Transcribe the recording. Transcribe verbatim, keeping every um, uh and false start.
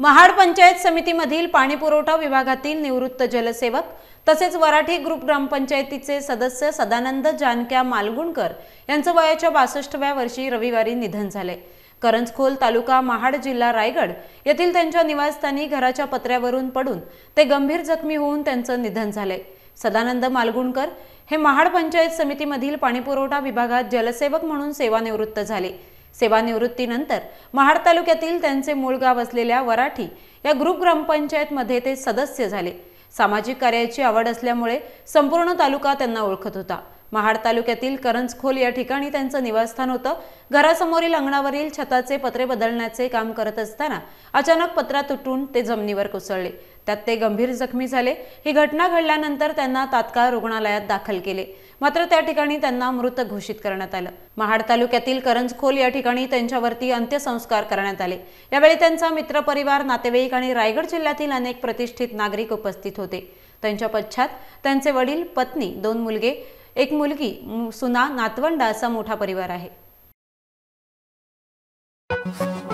महाड पंचायत समितीमधील पाणीपुरवठा विभागातील निवृत्त जलसेवक तसेच वराठी ग्रुप ग्रामपंचायतीचे सदस्य सदानंद जानक्या मालगुणकर यांचं वयाच्या बासष्टव्या वर्षी रविवारी निधन झाले। करंजखोल तालुका महाड जिल्हा रायगड येथील त्यांच्या निवासस्थानी घराच्या पत्र्यावरून पडून ते गंभीर जखमी होऊन त्यांचं निधन झाले। सदानंद मालगुणकर हे महाड पंचायत समितीमधील पाणीपुरवठा विभागात जलसेवक म्हणून सेवानिवृत्त झाले। सेवानिवृत्तीनंतर महाड तालुक्यातील त्यांचे मूळ गाव असलेल्या वराठी या ग्रुप ग्रामपंचायत मध्ये ते सदस्य झाले। सामाजिक कार्याची आवड असल्यामुळे संपूर्ण तालुका त्यांना ओळखत होता। महाड तालुक्यातील करंजखोल या ठिकाणी त्यांचं निवासस्थान होतं। घरासमोरील अंगणावरील छताचे पत्रे बदलण्याचे काम करत असताना अचानक पत्रा तुटून ते जमिनीवर कोसळले, त्यात ते गंभीर जखमी झाले। ही घटना घडल्यानंतर त्यांना तात्काळ रुग्णालयात दाखल केले, मात्र त्या ठिकाणी त्यांना मृत घोषित करण्यात आलं। महाड तालुक्यातील करंजखोल या ठिकाणी त्यांच्यावरती अंत्यसंस्कार करण्यात आले। यावेळी त्यांचा मित्रपरिवार, नातेवाईक आणि रायगड जिल्ह्यातील अनेक प्रतिष्ठित नागरिक उपस्थित होते। त्यांच्या पश्चात त्यांचे वडील, पत्नी, दोन मुलगे, एक मुलगी, सुना, नातवंड असा मोठा परिवार आहे।